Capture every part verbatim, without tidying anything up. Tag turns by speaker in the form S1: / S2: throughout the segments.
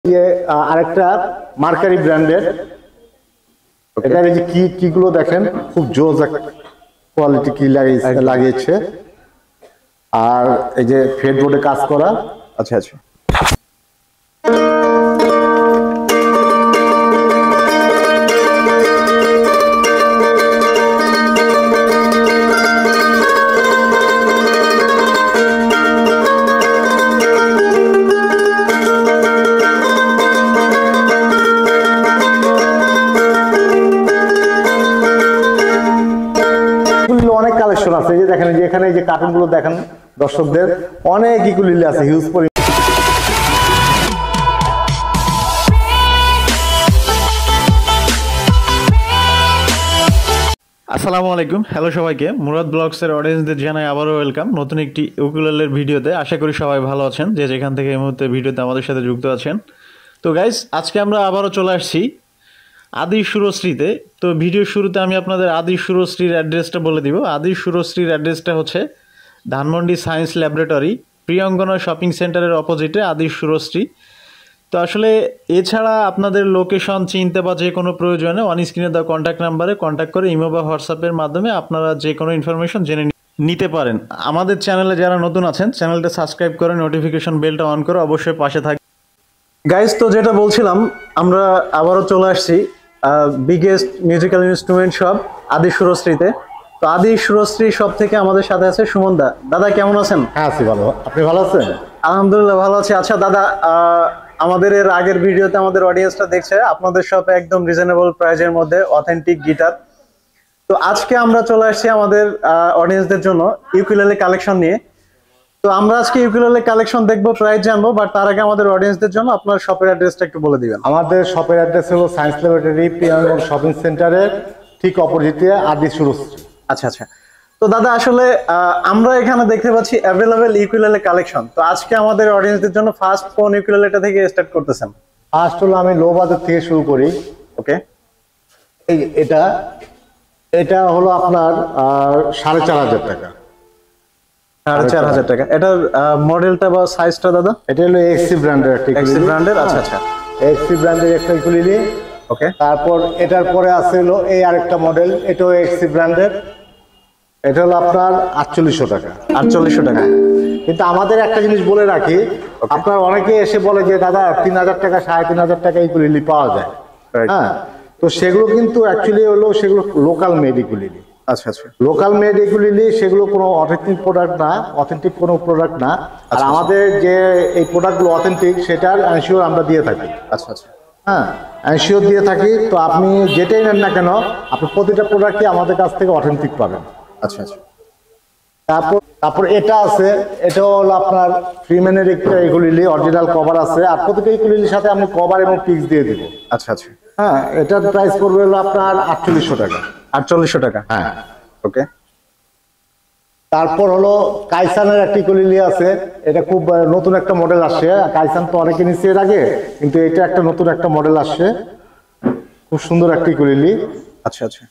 S1: যে আরেকটা মার্কারি ব্র্যান্ডের এটার এই যে কি কিগুলো দেখেন খুব জোস কোয়ালিটি কি লাগিয়েছে আর এই যে ফেড বোর্ডে কাজ করা।
S2: আচ্ছা আচ্ছা
S1: অনেক কালেকশন আছে, এই যে দেখেন যে এখানে যে কার্টুন গুলো দেখেন দর্শকদের অনেক ইকুলিলি আছে, হিউজ পরিমাণ।
S3: আসসালামু আলাইকুম, হ্যালো সবাইকে। মুরাদ ব্লগসের অডিয়েন্সদের জানাই আবারও ওয়েলকাম নতুন একটি ইউকুলেলের ভিডিওতে। আশা করি সবাই ভালো আছেন, যে যেখান থেকে এই মুহূর্তে ভিডিওতে আমাদের সাথে যুক্ত আছেন। তো গাইস, আজকে আমরা আবারও চলে আসছি আদি সুরশ্রীতে। তো ভিডিওর শুরুতে আমি আপনাদের আদি সুরশ্রীর অ্যাড্রেসটা বলে দিব। আদি সুরশ্রীর অ্যাড্রেসটা হচ্ছে Dhanmondi science laboratory Priyangana shopping সেন্টারের অপোজিটে আদি সুরশ্রী। তো আসলে এছাড়া আপনাদের লোকেশন চিনতে বা যে কোনো প্রয়োজনে অন স্ক্রিনে দেওয়া কন্ট্যাক্ট নাম্বারে কন্ট্যাক্ট করে ইমো বা হোয়াটসঅ্যাপের মাধ্যমে আপনারা যে কোনো ইনফরমেশন জেনে নিতে পারেন। আমাদের চ্যানেলে যারা নতুন আছেন চ্যানেলটা সাবস্ক্রাইব করে নোটিফিকেশন বেলটা অন করে অবশ্যই পাশে থাকবেন।
S2: গাইস, তো যেটা বলছিলাম, আমরা আবারও চলে আসছি বিগেস্ট মিউজিক্যাল ইনস্ট্রুমেন্ট শপ আদি সুরশ্রীতে। তো আদি সুরশ্রী শপ থেকে আমাদের সাথে আছে সুমন দা। দাদা কেমন আছেন?
S1: হ্যাঁ আছি ভালো, আপনি ভালো আছেন?
S2: আলহামদুলিল্লাহ ভালো আছি। আচ্ছা দাদা, আমাদের এর আগের ভিডিওতে আমাদের অডিয়েন্সটা দেখছে আপনাদের শপে একদম রিজনেবল প্রাইজের মধ্যে অথেন্টিক গিটার। তো আজকে আমরা চলে আসছি আমাদের অডিয়েন্সদের জন্য ইউকুলেলে কালেকশন নিয়ে। তো আমরা আজকে ইউকুলেলে কালেকশন দেখবো, প্রাইস জানবো, বাট তার আগে আমাদের অডিয়েন্সদের জন্য আপনার শপের অ্যাড্রেসটা একটু বলে দিবেন।
S1: আমাদের শপের অ্যাড্রেস হলো সায়েন্স ল্যাবরেটরি প্রিয়ঙ্গন শপিং সেন্টারের ঠিক অপোজিটে আদি সুরশ্রী।
S2: আচ্ছা আচ্ছা তো দাদা, আসলে আমরা এখানে দেখতে পাচ্ছি অ্যাভেলেবেল ইউকুলেলে কালেকশন। তো আজকে আমাদের অডিয়েন্সদের জন্য ফার্স্ট কোন ইউকুলেলেটা থেকে স্টার্ট করতেছেন?
S1: ফার্স্ট হলো আমি লো বাজেট থেকে শুরু করি।
S2: ওকে,
S1: এই এটা এটা হলো আপনার সাড়ে চার হাজার টাকা।
S2: সাড়ে চার হাজার টাকা। এটার মডেলটা বা সাইজটা দাদা?
S1: এটা হলো এক্সি ব্র্যান্ডের একটা
S2: এক্সি ব্র্যান্ডের। আচ্ছা আচ্ছা
S1: এক্সি ব্র্যান্ডের একটা ইকুলিলি।
S2: ওকে,
S1: তারপর এটার পরে আছে হলো এই আরেকটা মডেল, এটাও এক্সি ব্র্যান্ডের। এটা হলো আপনার আটচল্লিশশো টাকা।
S2: আটচল্লিশশো টাকা।
S1: কিন্তু আমাদের একটা জিনিস বলে রাখি, আপনার অনেকে এসে বলে যে দাদা তিন হাজার টাকা সাড়ে তিন হাজার টাকা ইকুলিলি পাওয়া যায়। হ্যাঁ, তো সেগুলো কিন্তু অ্যাকচুয়ালি হলো সেগুলো লোকাল মেড ইকুলিলি।
S2: আচ্ছা আচ্ছা
S1: লোকাল মেড ইকুলিলি, সেগুলো কোনো অথেন্টিক প্রোডাক্ট না, অথেন্টিক কোনো প্রোডাক্ট না। আর আমাদের যে এই প্রোডাক্টগুলো অথেন্টিক সেটার এনশিওর আমরা দিয়ে থাকি।
S2: আচ্ছা আচ্ছা
S1: হ্যাঁ, এনশিওর দিয়ে থাকি। তো আপনি যেটাই নেন না কেন, আপনি প্রতিটা প্রোডাক্টই আমাদের কাছ থেকে অথেন্টিক পাবেন।
S2: আচ্ছা আচ্ছা
S1: তারপর তারপর এটা আছে, এটা হলো আপনার ফ্রিম্যানের একটা ইকুলিলি, অরিজিনাল কভার আছে। আর প্রতিটা ইকুলিলির সাথে আমি কভার এবং পিক্স দিয়ে দিব।
S2: আচ্ছা আচ্ছা
S1: হ্যাঁ, এটার প্রাইস পড়বে হলো আপনার আটচল্লিশশো টাকা।
S2: আটচল্লিশশো টাকা।
S1: হ্যাঁ,
S2: ওকে।
S1: তারপর হলো কাইসানের একটা ইকুলিলি আছে, এটা খুব নতুন একটা মডেল আসছে। কাইসান তো অনেকে নিচ্ছে এর আগে, কিন্তু এটা একটা নতুন একটা মডেল আসছে, খুব সুন্দর একটা ইকুলিলি।
S2: আচ্ছা আচ্ছা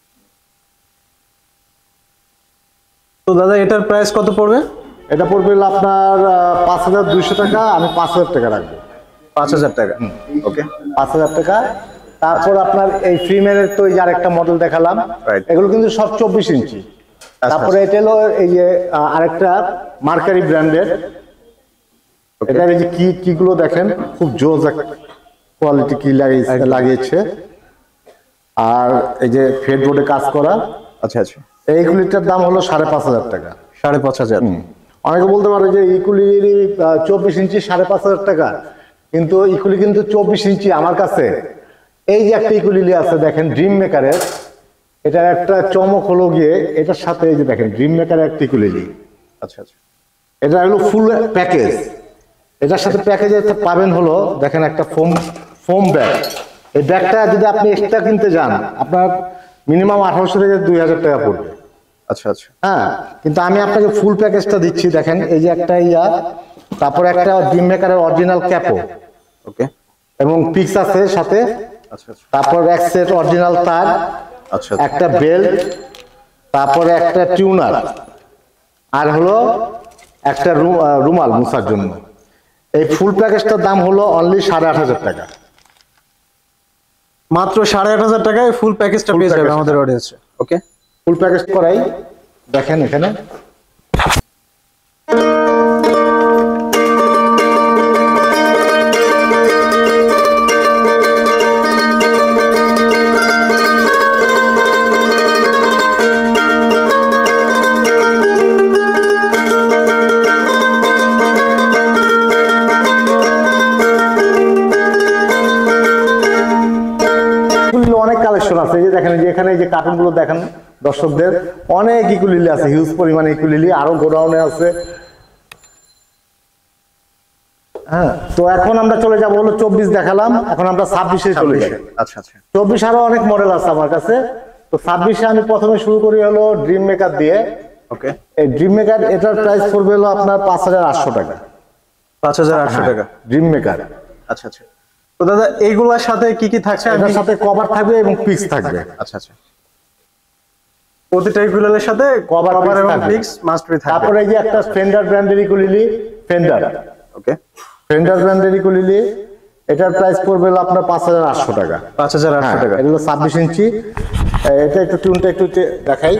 S2: তো দাদা, এটার প্রাইস কত পড়বে?
S1: এটা পড়বে আপনার পাঁচ হাজার দুইশো টাকা। আমি পাঁচ হাজার টাকা রাখবো।
S2: পাঁচ হাজার টাকা। ওকে,
S1: পাঁচ হাজার টাকা। তারপর আপনার এই ফ্রিম্যানের তো এই যে আরেকটা মডেল দেখালাম, এগুলো কিন্তু সব চব্বিশ ইঞ্চি। তারপরে এটা হলো এই যে আরেকটা মার্কারি ব্র্যান্ডের, এটার এই যে কি কিগুলো দেখেন খুব জোস কোয়ালিটি কি লাগিয়েছে আর এই যে ফেড বোর্ডে কাজ করা।
S2: আচ্ছা আচ্ছা
S1: এইগুলিটার দাম হলো সাড়ে পাঁচ হাজার টাকা।
S2: সাড়ে পাঁচ হাজার।
S1: অনেকে বলতে পারে যে ইকুলি চব্বিশ ইঞ্চি সাড়ে পাঁচ হাজার টাকা, কিন্তু ইকুলি কিন্তু চব্বিশ ইঞ্চি। আমার কাছে এই যে একটা ইকুলিলি আছে দেখেন ড্রিম মেকারের, এটার একটা চমক হলো গিয়ে এটার সাথে এই যে দেখেন ড্রিম মেকারের একটা ইকুলিলি।
S2: আচ্ছা আচ্ছা
S1: এটা হলো ফুল প্যাকেজ। এটার সাথে প্যাকেজে পাবেন হলো দেখেন একটা ফোম ফোম ব্যাগ। এই ব্যাগটা যদি আপনি এক্সট্রা কিনতে যান আপনার মিনিমাম আঠারোশো থেকে দুই হাজার টাকা পড়বে।
S2: আচ্ছা আচ্ছা
S1: হ্যাঁ, কিন্তু আমি আপনাকে ফুল প্যাকেজটা দিচ্ছি। দেখেন এই যে একটা ইয়া, তারপর একটা ড্রিম মেকারের অরিজিনাল ক্যাপো।
S2: ওকে,
S1: এবং পিক্স আছে সাথে।
S2: আচ্ছা আচ্ছা
S1: তারপর এক সেট অরিজিনাল তার,
S2: আচ্ছা
S1: একটা বেল্ট, তারপরে একটা টিউনার, আর হলো একটা রুমাল মুছার জন্য। এই ফুল প্যাকেজটার দাম হলো অনলি সাড়ে আট হাজার টাকা।
S2: মাত্র সাড়ে আট হাজার টাকায় ফুল প্যাকেজটা পেয়ে যাবে আমাদের অডিয়েন্সে। ওকে,
S1: ফুল প্যাকেজ করাই দেখেন এখানে অনেক কালেকশন আছে। এই যে দেখেন, যে এখানে যে কার্টুন গুলো দেখেন দর্শকদের, অনেক ইকুলিলি আছে, হিউজ পরিমাণে ইকুলিলি, আরো গোডাউনে আছে। হ্যাঁ, তো এখন আমরা চলে যাব হলো চব্বিশ দেখালাম, এখন আমরা ছাব্বিশে চলে যাই।
S2: আচ্ছা আচ্ছা,
S1: চব্বিশ আরো অনেক মডেল আছে আমার কাছে। তো ছাব্বিশে আমি প্রথমে শুরু করি হলো ড্রিম মেকার দিয়ে।
S2: ওকে,
S1: এই ড্রিম মেকার এটার প্রাইস পড়বে হলো আপনার পাঁচ হাজার আটশো টাকা।
S2: পাঁচ হাজার আটশো টাকা
S1: ড্রিম মেকার।
S2: আচ্ছা আচ্ছা, তো দাদা এইগুলোর সাথে কি কি থাকছে?
S1: এটার সাথে কভার থাকবে এবং পিক্স থাকবে।
S2: আচ্ছা আচ্ছা, প্রতিটা ইকুলেলের সাথে
S1: কভার
S2: কভার এবং
S1: থাকবে।
S2: পিক্স মাস্ট বি থাকবে।
S1: তারপরে এই যে একটা ফেন্ডার ব্র্যান্ডের ইকুলিলি, ফেন্ডার
S2: ওকে,
S1: ফেন্ডার ব্র্যান্ডের ইকুলিলি, এটার প্রাইস পড়বে হলো আপনার পাঁচ হাজার আটশো টাকা।
S2: পাঁচ হাজার আটশো
S1: হ্যাঁ,
S2: টাকা।
S1: এটা হলো ছাব্বিশ ইঞ্চি। এটা একটু টিউনটা একটু চে- দেখাই।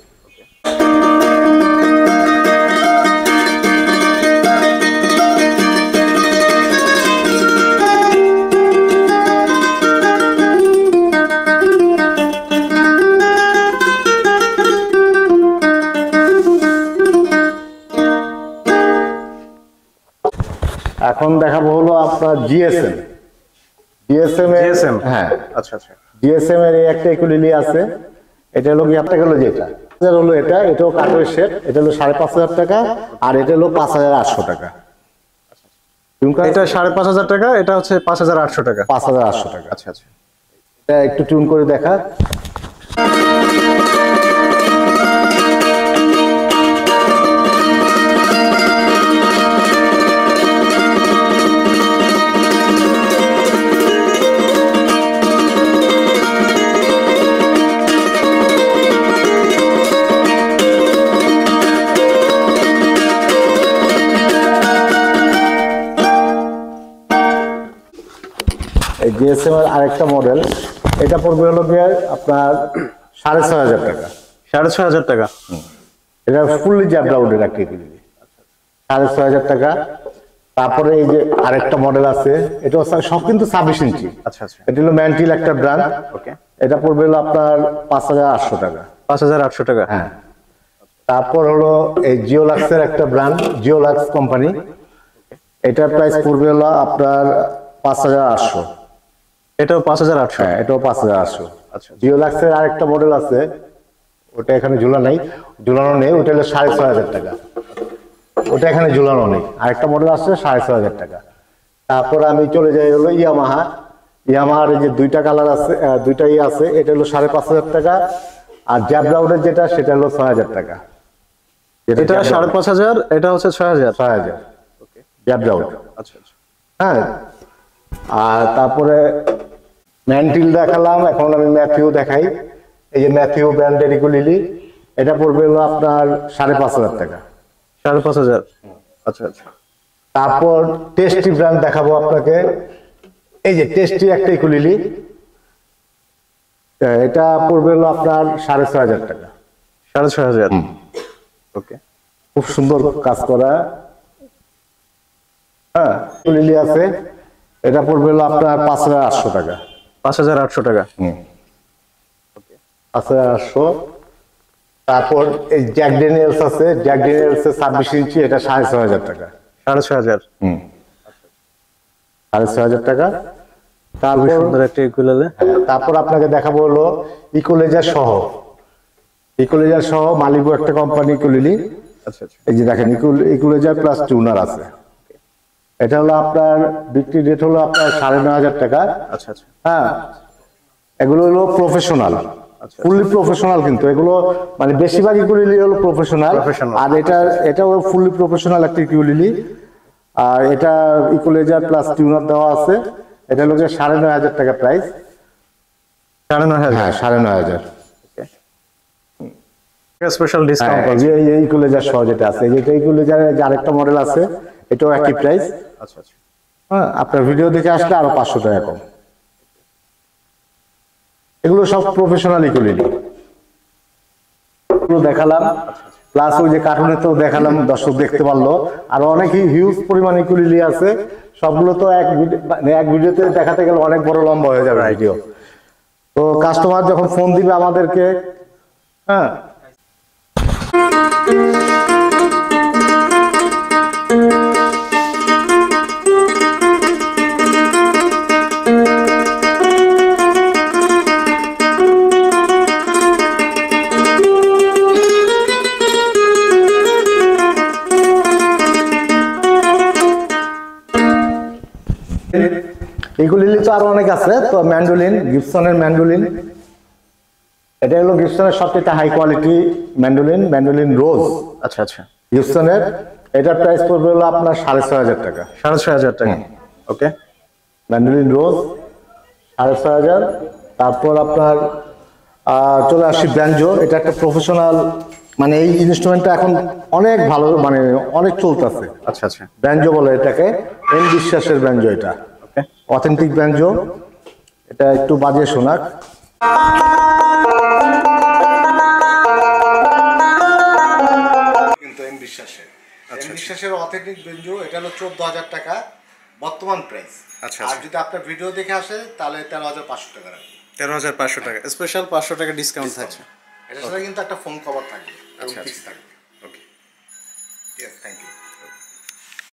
S1: এখন দেখাবো হলো আপনার জিএসএম। জিএসএম এর
S2: জিএসএম,
S1: হ্যাঁ,
S2: আচ্ছা আচ্ছা,
S1: জিএসএম এর এই একটা ইকুলিলি আছে। এটা হলো কি আপনার হলো যেটা এটা হলো এটা এটাও কাঠের সেট, এটা হলো সাড়ে পাঁচ হাজার টাকা, আর এটা হলো পাঁচ হাজার আটশো টাকা।
S2: এটা সাড়ে পাঁচ হাজার টাকা, এটা হচ্ছে পাঁচ হাজার আটশো টাকা।
S1: পাঁচ হাজার আটশো টাকা।
S2: আচ্ছা আচ্ছা,
S1: এটা একটু টিউন করে দেখা। এই জিএসএম এর আরেকটা মডেল, এটা পড়বে হলো গিয়ে আপনার সাড়ে ছয় হাজার টাকা।
S2: সাড়ে ছয় হাজার টাকা।
S1: এটা ফুললি জ্যাব রাউন্ডের একটা ইকুলিলি, সাড়ে ছয় হাজার টাকা। তারপরে এই যে আরেকটা মডেল আছে, এটা সব কিন্তু ছাব্বিশ ইঞ্চি।
S2: আচ্ছা আচ্ছা,
S1: এটা হলো ম্যান্টিল একটা ব্র্যান্ড।
S2: ওকে,
S1: এটা পড়বে হলো আপনার পাঁচ হাজার আটশো টাকা।
S2: পাঁচ হাজার আটশো টাকা।
S1: হ্যাঁ, তারপর হলো এই জিওলাক্সের একটা ব্র্যান্ড, জিওলাক্স কোম্পানি। এটার প্রাইস পড়বে হলো আপনার পাঁচ হাজার আটশো।
S2: এটাও পাঁচ হাজার আটশো।
S1: হ্যাঁ, এটাও পাঁচ হাজার আটশো।
S2: আচ্ছা,
S1: জিওলাক্সের আরেকটা মডেল আছে, ওটা এখানে ঝুলা নাই, ঝুলানো নেই, ওটা হলো সাড়ে ছয় হাজার টাকা। ওটা এখানে ঝুলানো নেই। আরেকটা মডেল আসছে সাড়ে ছয় হাজার টাকা। তারপর আমি চলে যাই হলো ইয়ামাহা। ইয়ামাহার এই যে দুইটা কালার আছে, আহ, দুইটা ইয়ে আছে, এটা হলো সাড়ে পাঁচ হাজার টাকা। আর জ্যাবরাউডের যেটা সেটা হলো ছয় হাজার টাকা। যেটা
S2: এটা সাড়ে পাঁচ হাজার, এটা হচ্ছে ছয় হাজার।
S1: ছয় হাজার জ্যাবরাউড।
S2: আচ্ছা আচ্ছা,
S1: হ্যাঁ, আর তারপরে ম্যান্টিল দেখালাম, এখন আমি ম্যাথিউ দেখাই। এই যে ম্যাথিউ ব্র্যান্ডের ইকুলিলি, এটা পড়বে হলো আপনার সাড়ে পাঁচ হাজার টাকা।
S2: সাড়ে পাঁচ হাজার। আচ্ছা আচ্ছা,
S1: তারপর টেস্টি ব্র্যান্ড দেখাবো আপনাকে। এই যে টেস্টি একটা ইকুলিলি, এটা পড়বে হলো আপনার সাড়ে ছয় হাজার টাকা।
S2: সাড়ে ছয় হাজার। ওকে,
S1: খুব সুন্দর কাজ করা। হ্যাঁ, ইকুলিলি আছে, এটা পড়বে হলো আপনার পাঁচ হাজার আটশো টাকা।
S2: পাঁচ হাজার আটশো টাকা।
S1: পাঁচ হাজার আটশো। তারপর এই জ্যাক ড্যানিয়েলস আছে, জ্যাক ড্যানিয়েলস এর ছাব্বিশ ইঞ্চি, এটা সাড়ে ছয় হাজার টাকা।
S2: সাড়ে ছয় হাজার।
S1: হুম, সাড়ে ছয় হাজার টাকা।
S2: খুবই
S1: তারপর
S2: সুন্দর একটা ইকুলেলে।
S1: তারপর আপনাকে দেখাবো হলো ইকোলেজার সহ, ইকোলেজার সহ মালিবু একটা কোম্পানি ইকুলিলি।
S2: আচ্ছা আচ্ছা,
S1: এই যে দেখেন ইকুলেজার প্লাস টিউনার আছে। এটা হলো আপনার বিক্রি রেট হলো আপনার সাড়ে নয় হাজার টাকা।
S2: আচ্ছা আচ্ছা,
S1: হ্যাঁ, এগুলো হলো প্রফেশনাল, ফুললি প্রফেশনাল, কিন্তু এগুলো মানে বেশিরভাগ ইকুলিলি হলো প্রফেশনাল।
S2: Professional।
S1: আর এটা এটাও ফুললি প্রফেশনাল একটা ইকুলিলি। আর এটা ইকুলেজার প্লাস টিউনার দেওয়া আছে। এটা হলো যে সাড়ে নয় হাজার টাকা প্রাইস।
S2: সাড়ে নয় হাজার।
S1: হ্যাঁ, সাড়ে নয় হাজার।
S2: Special discount.
S1: এই ইকুলেজার সহ যেটা আছে, যেটা ইকুলেজার আরেকটা মডেল আছে, এটাও একই প্রাইস।
S2: আচ্ছা আচ্ছা
S1: হ্যাঁ, আপনার ভিডিও দেখে আসলে আরো পাঁচশো টাকা কম। এগুলো সব প্রফেশনাল ইকুলিলি এগুলো দেখালাম, প্লাস ওই যে কার্টুনে তো দেখালাম, দর্শক দেখতে পারলো। আর অনেক হিউজ পরিমাণ ইকুলিলি আছে, সবগুলো তো এক ভিডিও মানে এক ভিডিওতে দেখাতে গেলে অনেক বড় লম্বা হয়ে যাবে ভিডিও। তো কাস্টমার যখন ফোন দিবে আমাদেরকে, হ্যাঁ ইকুলিলি তো আরো অনেক আছে। তো ম্যান্ডোলিন, গিবসনের ম্যান্ডোলিন, এটা হলো গিবসনের সবচেয়ে high quality mandolin, mandolin rose.
S2: আচ্ছা আচ্ছা
S1: গিবসনের এটার প্রাইস পড়বে হলো আপনার সাড়ে ছয় হাজার টাকা।
S2: সাড়ে ছয় হাজার টাকা ওকে।
S1: ম্যান্ডোলিন রোজ সাড়ে ছয় হাজার। তারপর আপনার আহ, চলে আসছি ব্যাঞ্জো, এটা একটা প্রফেশনাল, মানে এই ইনস্ট্রুমেন্টটা এখন অনেক ভালো, মানে অনেক চলতেছে।
S2: আচ্ছা আচ্ছা
S1: ব্যাঞ্জো বলে এটাকে, এন বিশ্বাসের ব্যাঞ্জো, এটা
S2: ওকে
S1: অথেন্টিক ব্যাঞ্জো। এটা একটু বাজে শোনাক। কিন্তু এম বিশ্বাসের এম বিশ্বাসের অথেন্টিক ব্যাঞ্জো, এটা হলো চোদ্দ হাজার টাকা বর্তমান প্রাইস।
S2: আচ্ছা
S1: আর যদি আপনার ভিডিও দেখে আসে তাহলে তেরো হাজার পাঁচশো টাকা রাখবে।
S2: তেরো হাজার পাঁচশো টাকা স্পেশাল পাঁচশো টাকা ডিসকাউন্ট থাকছে।
S1: এটার সাথে কিন্তু একটা ফোন কভার থাকবে,
S2: আচ্ছা
S1: ফিক্স থাকবে।
S2: Okay
S1: yes, thank you.